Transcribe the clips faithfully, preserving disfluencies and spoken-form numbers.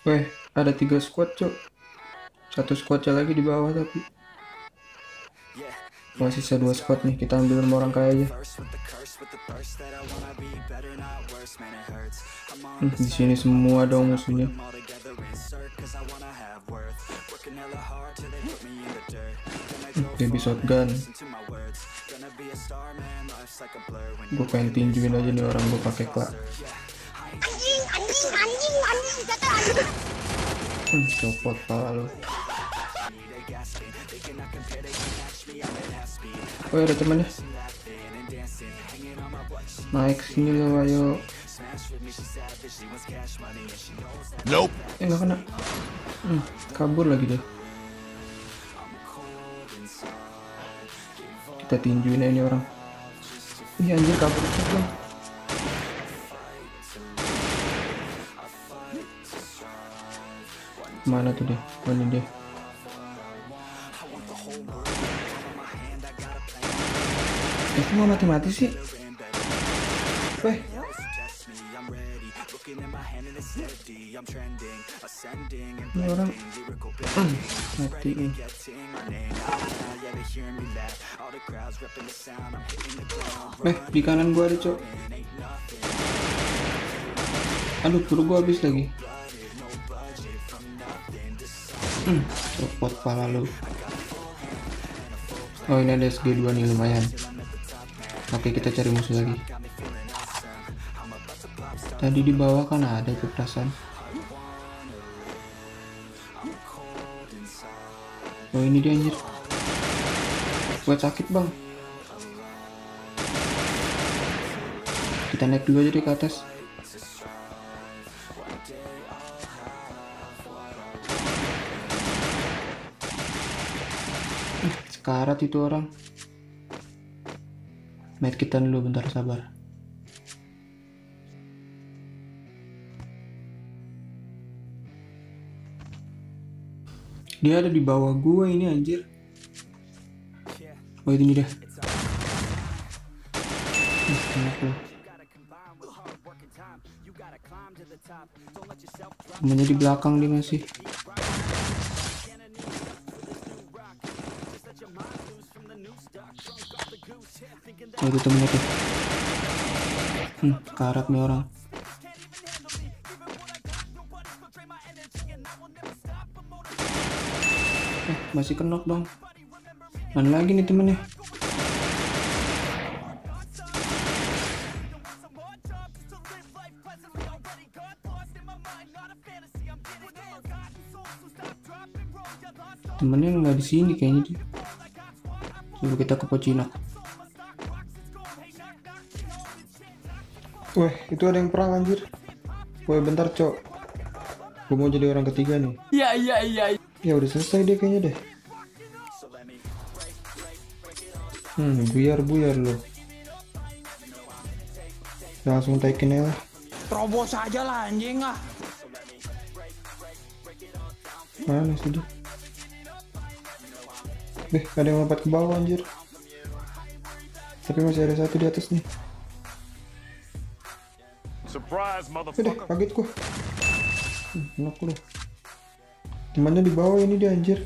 Weh, ada tiga squad cok. Satu squadnya lagi di bawah tapi masih sisa dua squad nih. Kita ambil sama orang kaya aja. Hmm, di sini semua dong musuhnya. Hmm, baby shotgun. Gue pengen tinjuin aja nih orang gue pakai klak. Anjing, anjing, anjing, anjing, kata anjing. Hmm, copot pala lu. Oh ada temennya. Naik sini lo, ayo. Nope. Eh nggak kena. Hmm, kabur lagi deh. Kita tinjuin aja ini orang. Ih anjir kabur juga. Mana tuh deh? Mana deh? Eh semua mati-mati sih. Weh. Ini orang hmm, mati nih. Eh di kanan gua ada cok. Aduh peluru gua habis lagi. Hmm, copot pala lu. Oh ini ada S G dua nih lumayan. Oke kita cari musuh lagi. Tadi di bawah kan ada tuh perasaan. Oh ini dia anjir. Buat sakit bang. Kita naik dulu aja deh ke atas. Sekarat itu orang. Medkitan dulu bentar, sabar. Dia ada di bawah gua ini anjir. Oh ini dia. Temennya di belakang dia masih. Oh itu temennya tuh. Hmm, karat nih orang. Eh, masih kenok dong. Mana lagi nih temennya? Temennya nggak di sini kayaknya dia. Coba kita ke Pocinak. Wah, itu ada yang perang anjir. Wah, bentar, Cok. Gue mau jadi orang ketiga nih. Iya, iya, iya. Ya udah selesai deh kayaknya deh. Hmm, buyar-buyar loh. Langsung taikin aja lah. Terobos aja lah anjing ah. Mana sih dia? Deh, ada yang lompat ke bawah anjir. Tapi masih ada satu di atas nih. Surprise, Udah, motherfucker. kaget gua. Hmm, enak lu. Temannya di bawah ini dia anjir.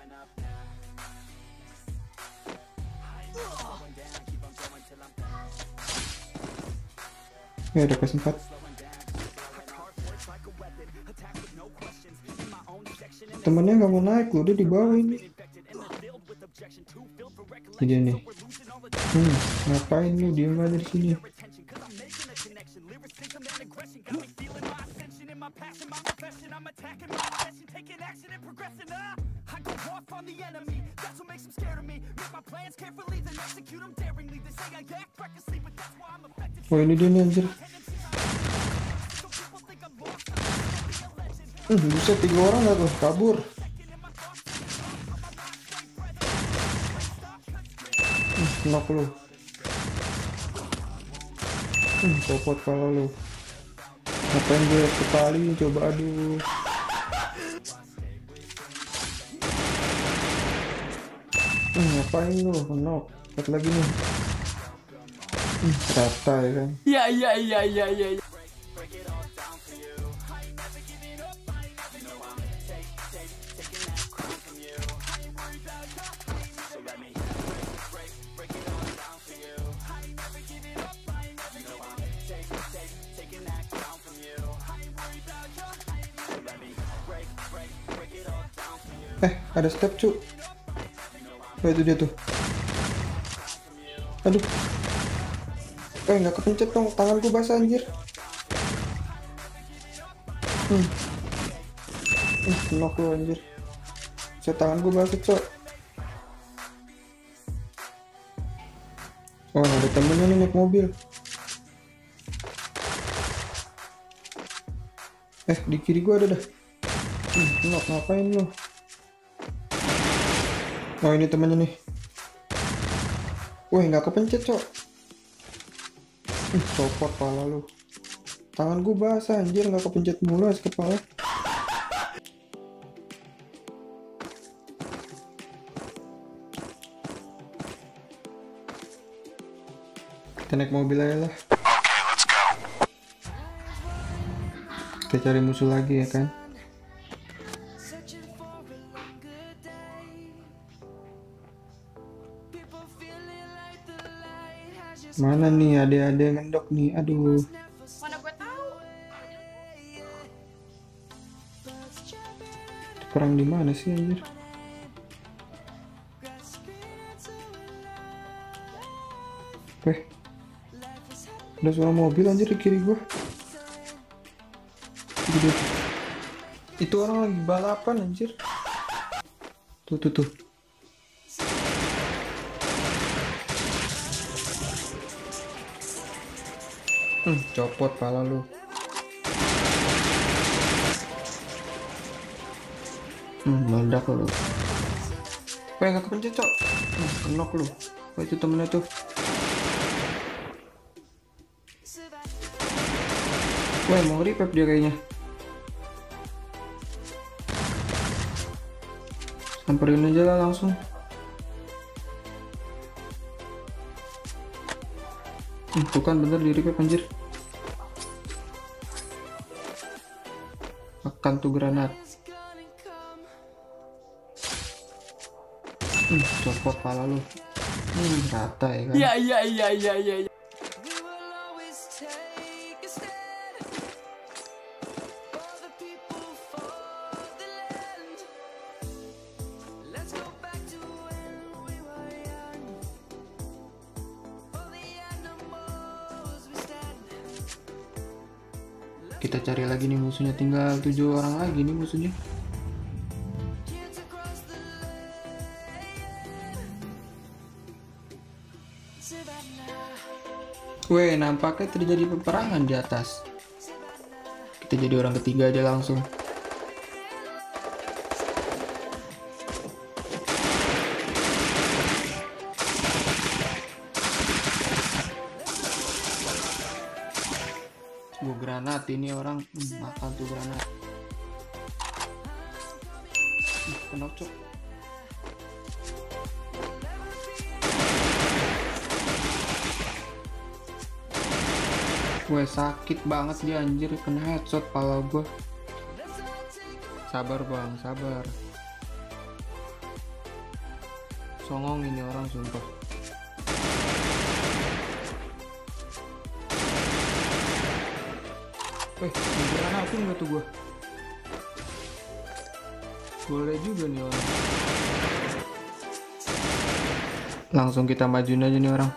Ya ada kesempat. Temennya nggak mau naik loh, dia di bawah ini. Jadi nih. Hmm, ngapain lu diem aja di sini? Oh ini dia nih anjir. Hmm, bisa tiga orang gak tuh kabur. Hmm, knock lu. Hmm, copot kalau lu. Ngapain gue sekali coba aduh. Hmm, ngapain lu knock. Satu lagi nih. Hmm, rata ya kan. Iya, iya, iya, iya, iya. Eh, ada step cu. Oh, itu dia tuh. Aduh. Eh, nggak kepencet dong. Tanganku basah anjir. Hmm. Hmm, knock lu anjir. Saya tanganku basah cok. Oh, ada temennya nih naik mobil. Eh, di kiri gua ada dah. Hmm, knock, ngapain lu? Oh, ini temennya nih. Wih, nggak kepencet cok. Hmm, copot pala lu. Tangan gua basah anjir, nggak kepencet mulu es kepala. Kita naik mobil aja lah. Kita cari musuh lagi ya kan. Mana nih ada-ada yang ngendok nih. Aduh. Mana gue tahu. Perang di mana sih anjir? Weh. Ada suara mobil anjir di kiri gua. Itu dia. Itu orang lagi balapan anjir. Tuh tuh tuh. Hmm, copot pala lu. Hmm, meledak lu. Weh, gak kepencet cok. Hmm, kenok lu. Wah, itu temennya tuh. Weh, mau revive dia kayaknya. Samperin aja lah langsung. Hmm, tuh kan bener di revive anjir. Makan tuh granat. Hmm, copot pala lu. Hmm, rata ya kan. Iya iya iya iya iya. iya. Kita cari lagi nih musuhnya, tinggal tujuh orang lagi nih musuhnya. Weh, nampaknya terjadi peperangan di atas. Kita jadi orang ketiga aja langsung. Gue granat ini orang. Hmm, makan tuh granat. Ih, kenok cok. Gue sakit banget dia anjir, kena headshot pala gue. Sabar bang, sabar. Songong ini orang sumpah. Weh, granatin gak tuh gue? Boleh juga nih orang. Langsung kita majuin aja nih orang.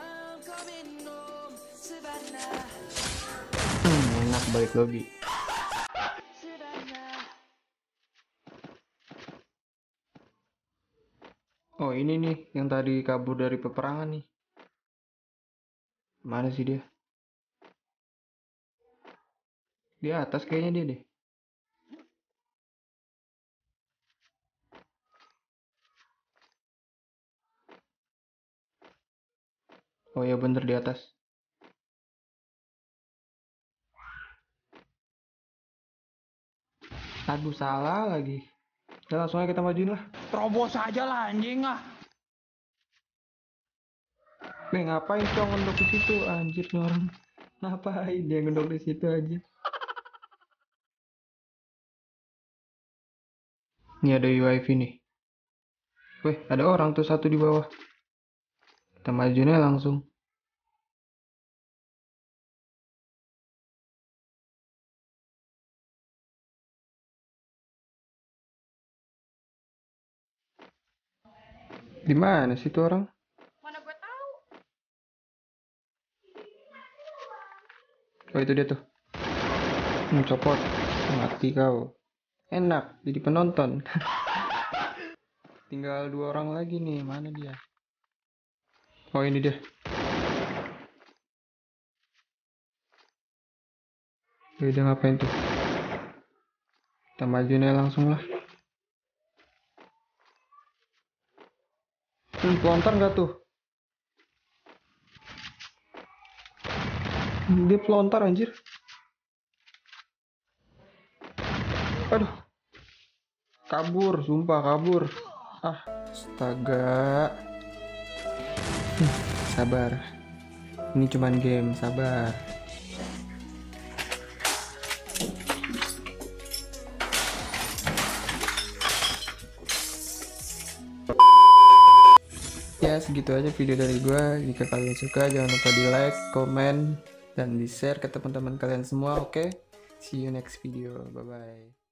Hmm, enak balik lagi. Oh, ini nih yang tadi kabur dari peperangan nih. Mana sih dia? Di atas kayaknya dia deh. Oh ya bener di atas. Aduh salah lagi. Ya langsung aja kita majuin lah. Terobos aja lah anjing ah. Weh, ngapain cong ngendok di situ anjir nih orang. Ngapain dia ngendok di situ aja. Ini ada U I V nih. Weh, ada orang tuh satu di bawah. Kita majuinnya langsung. Di mana sih tuh orang? Mana gue tahu. Oh itu dia tuh. Hmm, copot. Mati kau. Enak jadi penonton. Tinggal dua orang lagi nih. Mana dia? Oh ini dia. Oh, dia ngapain tuh? Kita majuin aja langsung lah. Hmm, pelontar nggak tuh? Hmm, dia pelontar anjir. Aduh. Kabur, sumpah kabur. Ah, astaga. Hmm, sabar. Ini cuman game, sabar. Ya segitu aja video dari gua. Jika kalian suka jangan lupa di like, komen, dan di share ke teman-teman kalian semua. Oke, okay? See you next video. Bye bye.